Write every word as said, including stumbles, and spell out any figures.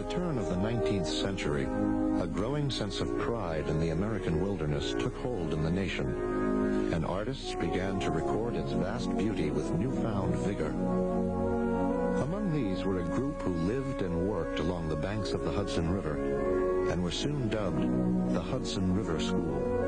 At the turn of the nineteenth century, a growing sense of pride in the American wilderness took hold in the nation, and artists began to record its vast beauty with newfound vigor. Among these were a group who lived and worked along the banks of the Hudson River, and were soon dubbed the Hudson River School.